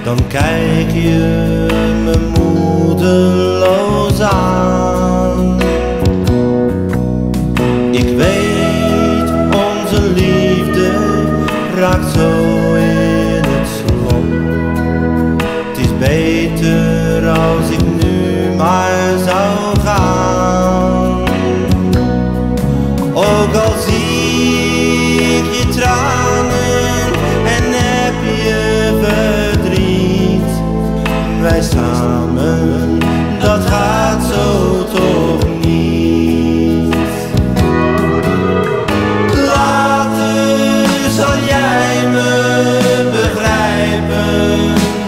Dan kijk je me moedeloos aan. Ik weet, onze liefde raakt zo in het slop. Het is beter als ik nu maar zou gaan. Ook al zie ik je tranen en heb je verdriet, wij samen, dat gaat zo toch niet. Later zal jij me begrijpen.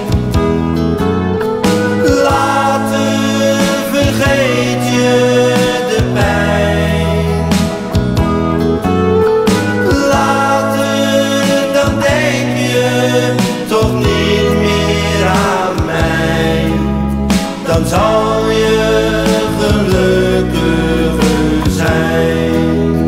Later vergeet je de pijn. Later dan denk je toch niet meer aan mij. Dan zal je gelukkiger zijn.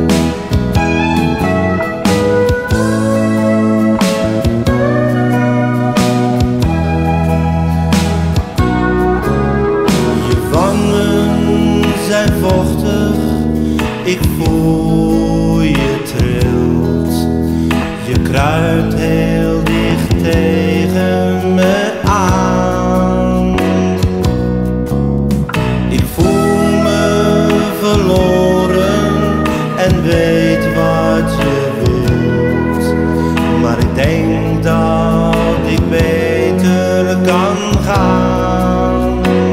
Je wangen zijn vochtig, ik voel je trilt. Je kruipt heel dicht tegen me aan. Ik voel me verloren en weet wat je wilt. Maar ik denk dat ik beter kan gaan.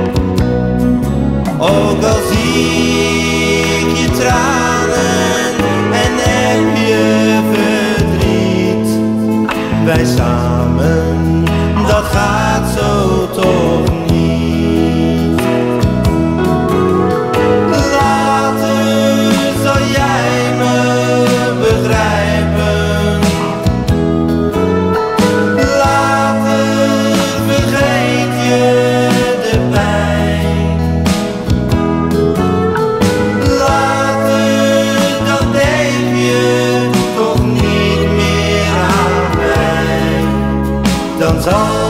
Ook al zie ik je tranen en heb je verdriet, wij samen, dat gaat zo toch niet. Later zal jij me begrijpen. Later vergeet je de pijn. Later dan denk je toch niet meer aan mij. Dan zal